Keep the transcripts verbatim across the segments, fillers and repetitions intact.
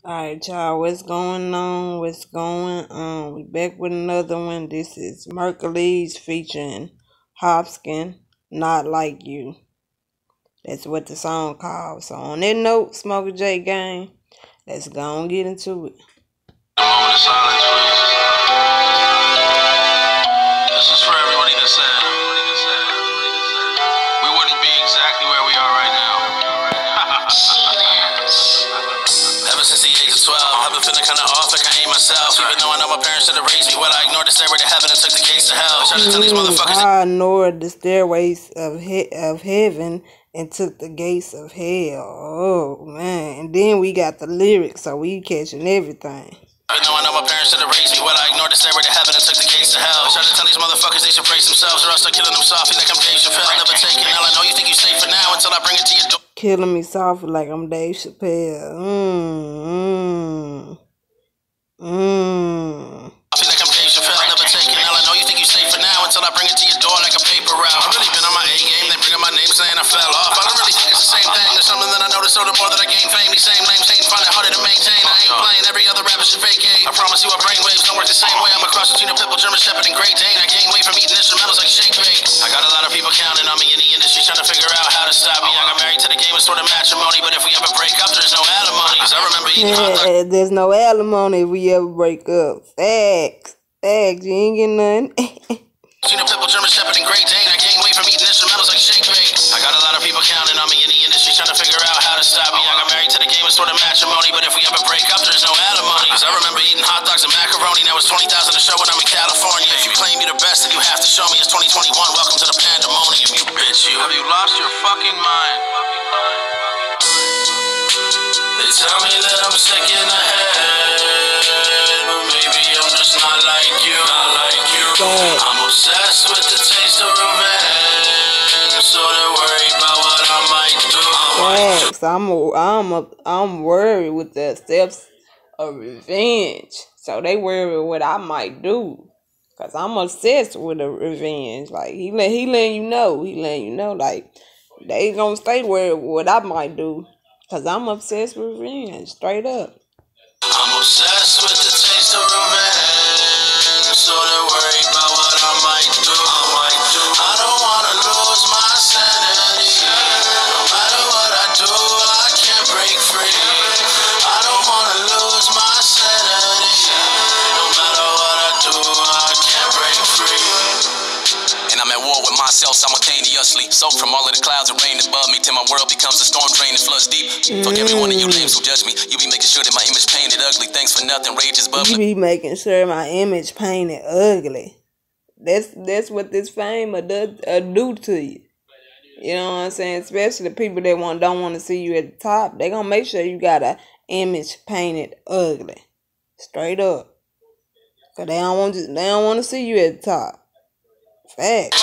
Alright, y'all, what's going on? What's going on? We back with another one. This is Merkules featuring Hopsin, Not Like You. That's what the song called. So on that note, Smoker J gang, let's go and get into it. A moment of silence, please. This is for everybody that said we wouldn't be exactly where we are right now. Ever since the age of twelve, I've been feeling kinda off like I ain't myself. Even though I know my parents should have raised me well, I ignored the stairway to heaven and took the gates to hell. Trying to tell these motherfuckers I ignored the stairways of he of heaven and took the gates of hell. Oh man. And then we got the lyrics, so we catching everything. Even though I know my parents should have raised me well, I ignored the stairway to heaven and took the gates to hell. Trying to tell these motherfuckers they should brace themselves or else they're killing them softly like I'm Dave Chappelle. Never taking L. I know you think you safe for now until I bring it to your door. Killing me softly like I'm Dave Chappelle. Mmm. Mmm. Mmm. I feel like I'm Dave Chappelle. Never taking L. I know you think you safe for now until I bring it to your door like a paper route. I've really been on my A game. They bring up my name saying I fell off. I don't really think it's the same thing. There's something that I noticed so the more that I gain fame. These same names ain't find it harder to maintain. I ain't playing. Every other rapper should vacate. I promise you our brainwaves don't work the same way. I'm a cross between a pitbull, German Shepherd, and Great Dane. I gain weight from eating instrumentals like shake bake. I got a lot of people counting on me in the industry trying to figure out how to stop me. I got married to the game of sort of matrimony, but if we ever break up, there's no alimony. Cause I remember eating hot dogs. There's no alimony if we ever break up. Facts. Facts. You ain't getting nothing. Between a pitbull, German Shepherd, and Great Dane. I gain weight from eating instrumentals like shake bake. I got a lot of people counting on me in the industry trying to figure out how to stop me. I got married to the game of sort of matrimony, but if we ever break up, there's no alimony. Cause I remember eating hot dogs and macaroni. That was twenty thousand a show when I'm in California. If you claim you're the best, then you have to show me it's twenty twenty-one. Welcome to the pandemonium, you bitch, you. Have you lost your fucking mind? They tell me that I'm sick in the head, but maybe I'm just not like you. Not like you. I'm obsessed with the taste of revenge, so they're worried about what I might do. Facts. I'm a, I'm a, I'm worried with the steps of revenge, so they worry what I might do. Cause I'm obsessed with the revenge. Like he let he letting you know, he letting you know, like they gonna stay worried what I might do. Cause I'm obsessed with revenge, straight up. I'm obsessed with the taste of revenge, so they're worried about what I might do. I might do. I don't wanna lose my sanity. No matter what I do, I can't break free. I don't wanna lose my sanity. No matter what I do, I can't break free. And I'm at war with myself simultaneously. Soak from all of the clouds and rain above me till my world becomes a storm drain and floods deep. Mm. Fuck every one of you lames who judge me. You be making sure that my image painted ugly. Thanks for nothing, rage is bubbling. You be making sure my image painted ugly. That's that's what this fame will do, uh, do to you. You know what I'm saying? Especially the people that want don't want to see you at the top. They gonna make sure you got an image painted ugly, straight up. Cause they don't want to, they don't want to see you at the top. Facts.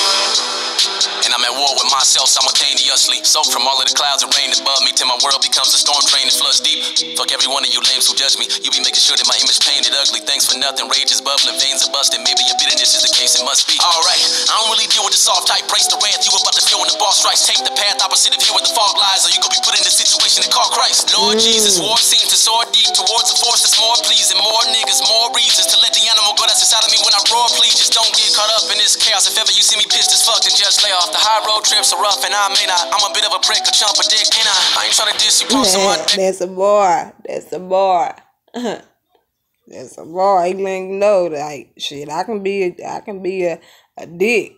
And I'm at war with myself simultaneously. Soak from all of the clouds and rain above me till my world becomes a storm drain and floods deep. Fuck every one of you lames who judge me. You be making sure that my image painted ugly. Thanks for nothing, rage is bubbling, veins are busting. Maybe your bitterness is the case, it must be. Alright, I don't really deal with the soft type. Brace the wrath you about to feel when the boss strikes. Take the path opposite of here where the fog lies, or you could be put in the situation to call Christ. Lord mm. Jesus, war seems to soar deep towards a force that's more pleasing. More niggas, more reasons to let the animal go that's inside of me when I roar. Please just don't get caught up in this chaos. If ever you see me pissed as fuck, then just lay off. The high road trips are rough and I may not. I'm a bit of a prick, a chump, a dick, ain't I? I ain't trying to diss you, post someone. That's a bar. That's a bar. That's a bar. He letting you know, like, shit, I can be a, I can be a, a dick.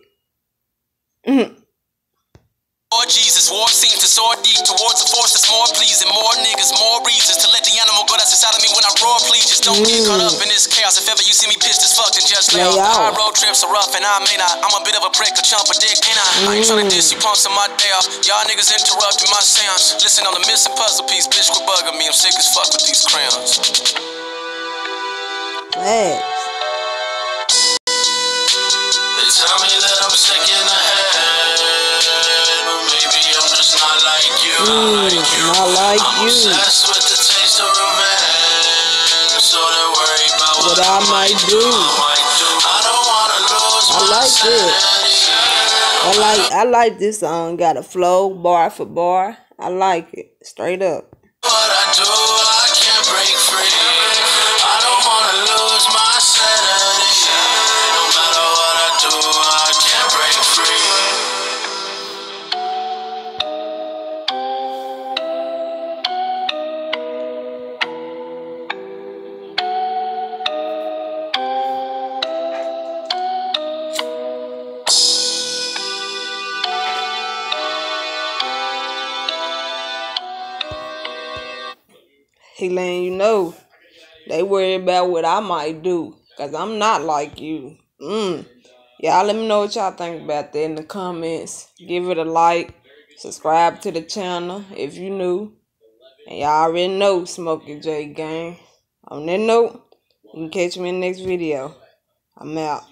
Lord Jesus, war seems to soar deep towards a force that's more pleasing. More niggas, more reasons to let the animal go that's inside of me when I roar. Please just don't mm. get caught up in this chaos. If ever you see me pissed as fuck, then just lay off. The high road trips are rough and I may not. I'm a bit of a prick, a chump, a dick, ain't I? Mm. I ain't trying to diss you, punks on my day off. Y'all niggas interrupting my seance. Listen on the missing puzzle piece, bitch, quit bugging me. I'm sick as fuck with these crayons. Thanks. They tell me that I'm sick in the head. Not like you, mm, not like you. Not like I'm you. obsessed with the taste of revenge, so they're worried about what, what I, I might do. do. I don't wanna lose I my like sanity. it. I like I like this song. Got a flow, bar for bar. I like it. Straight up. What I do, I can't break He letting you know they worry about what I might do, because I'm not like you. Mm. Y'all let me know what y'all think about that in the comments. Give it a like. Subscribe to the channel if you new. And y'all already know Smokey J Gang. On that note, you can catch me in the next video. I'm out.